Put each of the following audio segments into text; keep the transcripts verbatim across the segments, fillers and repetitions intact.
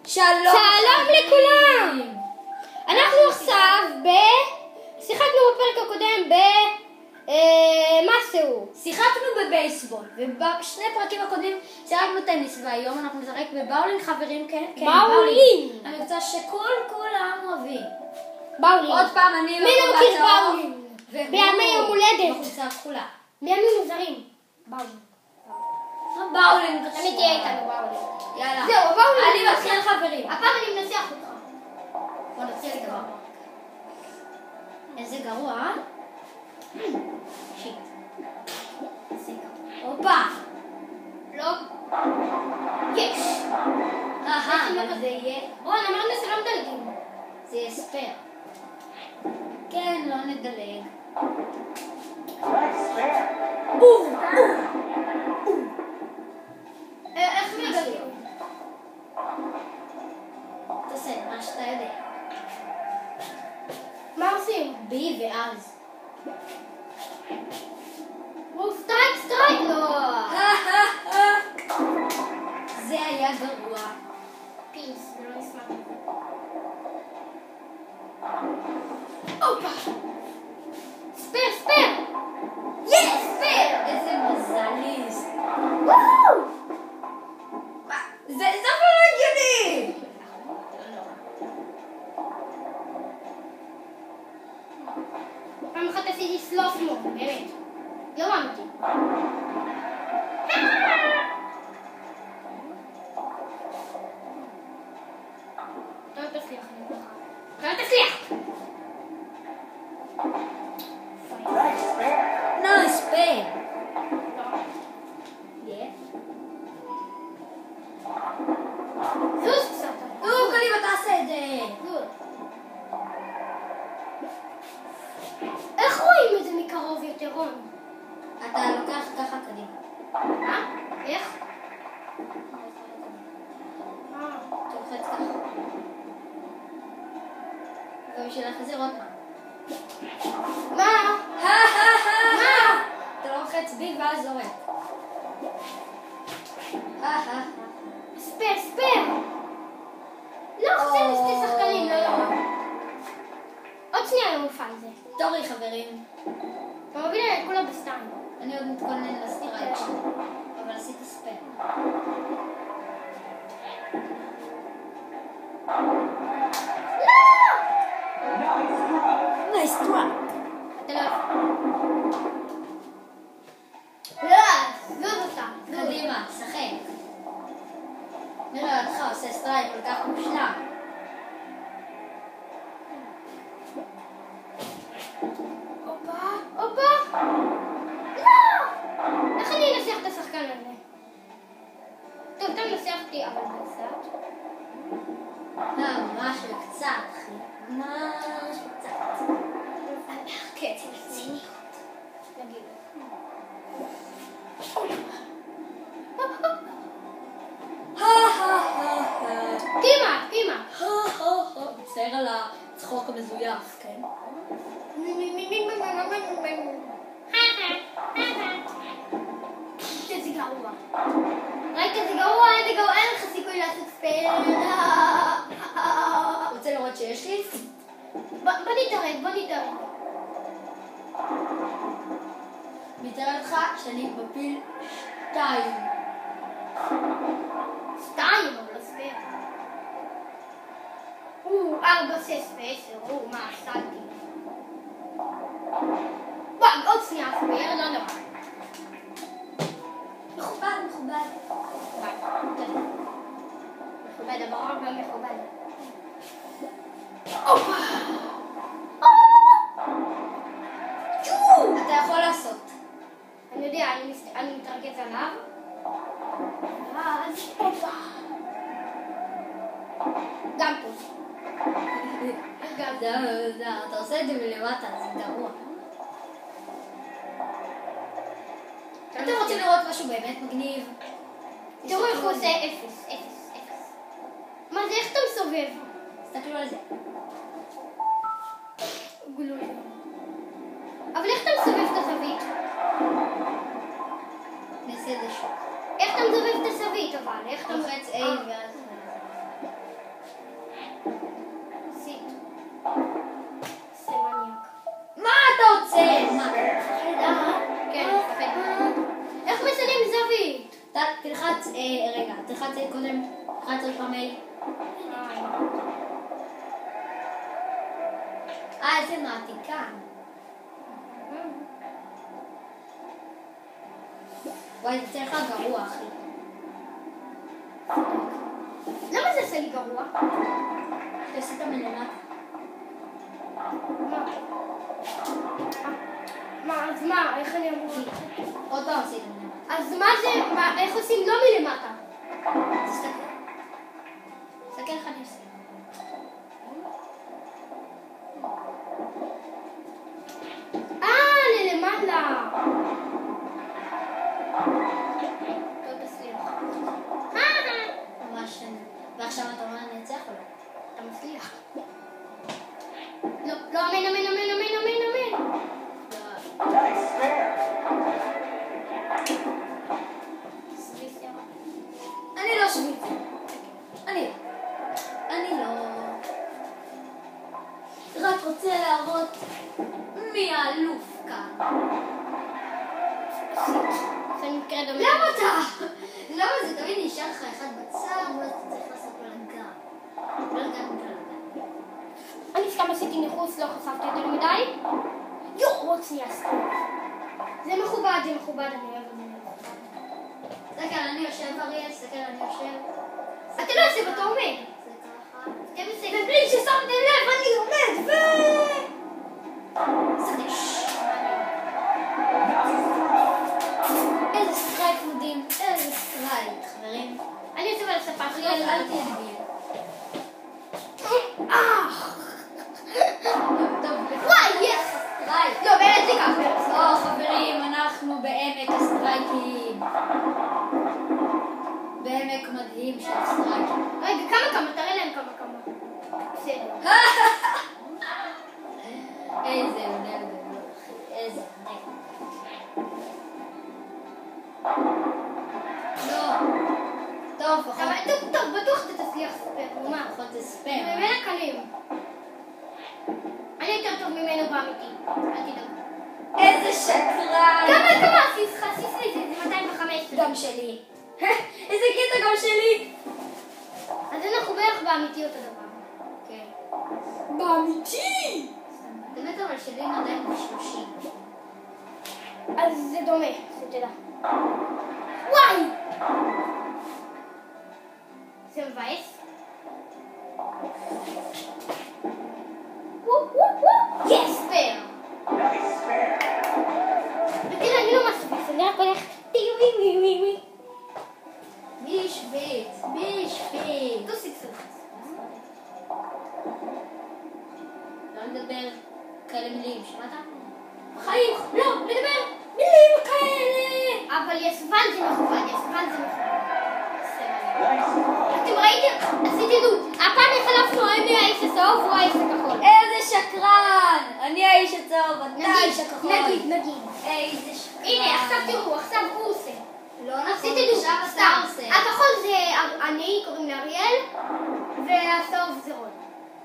שלום שלום לכולם! אנחנו עכשיו ב... שיחקנו בפרק הקודם ב... משהו. שיחקנו בבייסבול, ובשני פרקים הקודמים שיחקנו טניס, והיום אנחנו נשחק בבאולינג, חברים. כן, כן, באולינג. המקצוע שכל כולם אוהבים. באולינג. עוד פעם אני מי לא מכיר באולינג? בימי יום הולדת. בחולצה הכחולה. בימים מוזרים. באולינג. באולינג. תמיד תהיה איתנו באולינג. יאללה. זהו, באולינג. אני מתחיל חברים. הפעם אני מנצח אותך. בוא נתחיל את דבר. איזה גרוע, אה? שיט. איזה גרוע. הופה. לא. יש. אהה, אבל זה יהיה... רון, אמרנו שלא מדלגים. זה יהיה ספייר. כן, לא נדלג. איך מדלגים? תעשה מה שאתה יודע. מה עושים? בי ואז. הוא סטרייק סטרייק לו. זה היה גרוע. פיס, זה לא נשמע. הופה. ספייר, ספייר. יש, ספייר. איזה מזליסט. וואו. זה אפילו לא הגיוני. פעם אחת עשיתי סלוף מו, באמת. לא מאמתי. אתה לא תצליח, אני אומר לך. אתה לא תצליח! נו, ספייר. זוז קצת. נו, קדימה, תעשה את זה. זוז. איך רואים את זה מקרוב יותר, רון? אתה לוקח ככה קדימה. מה? איך? אה. אתה לוחץ ככה. ובשביל להחזיר עוד פעם. מה? מה? אתה לוחץ בי ואז זורק. ספייר, ספייר! לא, חושב שתי שחקנים, לא, לא. עוד שנייה למופע הזה. תורי, חברים. אתה מוביל עליי כולה בסתם. אני עוד מתכונן לסטרייק שלי, אבל עשית ספייר. לא! נייס טראק. אתה לא... לא, זוז אותה. קדימה, שחק. נראה אותך עושה סטרייק כל כך מושלם. הופה, הופה! לא! איך אני אנסח את השחקן הזה? טוב, אתה מנסח אותי, אבל קצת. לא, ממש קצת, אחי. ממש קצת. כן, ציניות. נגיד. קימה, קימה. מצטער על הצחוק המזויף, כן? איזה גרוע. ראית איזה גרוע, איזה גרוע, אין לך סיכוי לעשות ספייר. רוצה לראות שיש לי? בוא נתערב, בוא נתערב. מתאר לך שאני מפיל שתיים. שתיים, אבל לא ספייר. או, ארבע, שש ועשר, או, מה, עשרתי. וואי, עוד שנייה ספייר, לא נורא. מכובד, מכובד. מכובד, אבל גם מכובד. הופה! אתה יכול לעשות. אני יודע, אני מתרכז עליו. ואז, הופה! גם טוב. גם זהו, זהו, אתה עושה את זה מלמטה, זה גרוע. אתה רוצה לראות משהו באמת מגניב? תראו איך הוא עושה אפס, אפס, אפס. מה זה, איך אתה מסובב? תסתכלו על זה. גלוי. אבל איך אתה מסובב את הזווית? נעשה את זה שוב. איך אתה מסובב את הזווית אבל? איך אתה... לוחץ A ואז... אחד צריך במייל. אה, איזה מעתיקה. וואי, זה צריך להיות גרוע, אחי. למה זה עושה לי גרוע? תעשית מלמטה. מה? מה, אז מה? איך אני אמור? עוד פעם עשית מלמטה. אז מה זה, מה, איך עושים לא מלמטה? תסתכל. תסתכל איך אני עושה. אה, ללמעלה. לא תצליח. ממש... ועכשיו אתה אומר אני אצליח או לא? אתה מצליח. לא, לא, אמן, אמן, אמן, אמן, אמן, אמן. אני לא שוויצר. אני. אני לא. רק רוצה להראות מי האלוף כאן. זה מקרה דומה. למה אתה? למה זה תמיד נשאר לך אחד בצד ואז אתה צריך לעשות בלגן. בלגן בלגן. אני סתם עשיתי ניחוס, לא חשפתי יותר מדי. יואו, עוד שנייה סתם. זה מכובד, זה מכובד, אני אוהב את זה. סתכל, אני יושב אריה, סתכל, אני יושב. אתה לא יושב, אתה עומד. זה ככה. ובלי ששמתם לב, אני עומד, ו... סתכל. איזה סטרייק מדהים, איזה סטרייק, חברים. אני יושב על הספה שלי. אריאל, אל תהיה דביל. אך! טוב, וואי, יש! סטרייק. לא, באמת זה ככה. או, חברים, אנחנו בעמק הסטרייקים. בעמק מדהים של סטרייקים. רגע, כמה כמה? תראה להם כמה כמה. בסדר. איזה הבדל גדול, אחי. איזה הבדל. לא. טוב, אבל פחות. טוב, טוב, בטוח אתה תצליח ספר, נו מה? פחות זה ספר. ממנה קלים. אני יותר טוב ממנו באמיתי. אל תדאג. איזה שקרן. כמה, כמה? עשיס, עשיס לי, זה זה מאתיים וחמש. גם שלי. איזה קטע גם שלי. אז אנחנו בערך באמיתי אותו דבר. כן. באמיתי? באמת אבל שלי עדיין בשלושים. אז זה דומה, שתדע. וואי! זה מבאס. וואו וואו וואו! יס! ספר. ותראה, אני לא מספיק, אני רק הולך טי ווי ווי ווי ווי. מי השוויץ? מי השוויץ? תוסיק סוף. לא לדבר כאלה מילים, שמעת? חיים, לא, לדבר מילים כאלה. אבל יסבן זה מכוון, יסבן זה מכוון. אתם ראיתם? עשיתי דוד. הפעם החלפנו, אני האיש הצהוב והוא האיש הכחול. איזה שקרן! אני האיש הצהוב, אתה האיש הכחול. נגיד, נגיד. איזה שקרן. הנה, עכשיו תראו, עכשיו הוא עושה. לא נכון, עשיתי דוד, עכשיו אתה סתם. עושה. הכחול זה אני, קוראים לי אריאל, והצהוב זה רון.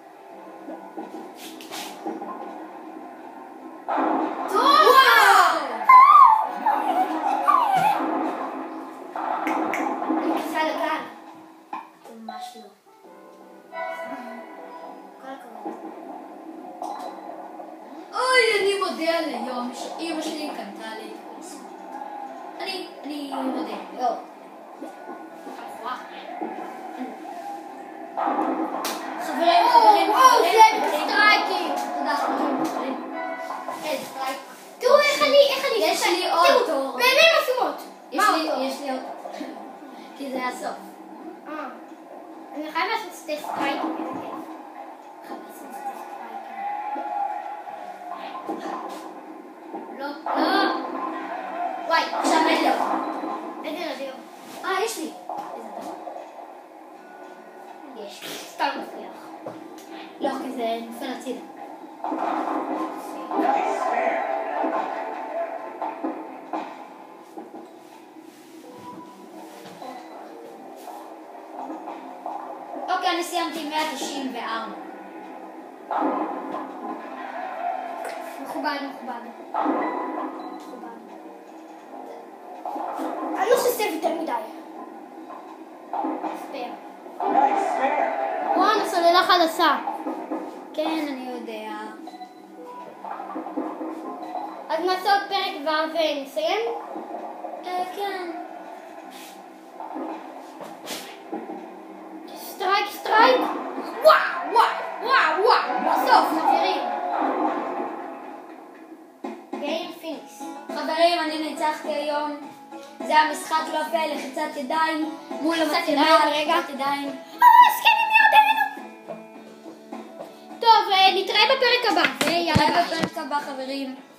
טוב! אני כיסה לגן. ממש לא. כל הכבוד. אוי, אני מודה על היום שאימא שלי קנתה לי את הכוס. אני, אני מודה. לא. חברים, חברים, או, חברים. זה סטרייקים. תודה, חברים, חברים. איזה סטרייק. תראו איך אני, איך אני... יש לי עוד תראו, תור. בעיניים עצומות. יש מה לי, אותו? יש לי עוד. כי זה הסוף. אה. אני חייב לעשות שתי סטרייקים, איזה כיף. חייב לעשות שתי סטרייקים. לא, לא. וואי, עכשיו אין לי עוד. איזה נדיר. אה, יש לי. איזה דבר. יש, סתם מצליח. לא, כי זה נופל הצידה. אוקיי, אני סיימתי מאה תשעים וארבע. מכובד, מכובד. מכובד. אני לא חושב יותר מדי. ספר. וואו, סוללה חדשה. כן, אני יודע. אז נעשה עוד פרק ונסיים? אה, כן. סטרייק, סטרייק. וואו, וואו, וואו, וואו. בסוף, חברים. גיים פיניס. חברים, אני ניצחתי היום. זה המשחק לא יפה, לחיצת ידיים מול לחיצת המצלמה, ידיים, רגע. לחיצת ידיים. אה, סקנים ירדנו. טוב, נתראה בפרק הבא. ויאללה, נתראה ביי. בפרק הבא, חברים.